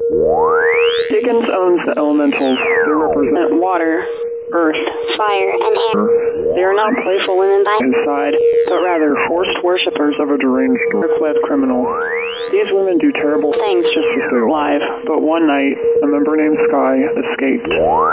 Dickens owns the elementals. They represent water, earth, fire, and air. They are not playful women by his side, but rather forced worshippers of a deranged, dark-led criminal. These women do terrible things just to stay alive, but one night, a member named Sky escaped.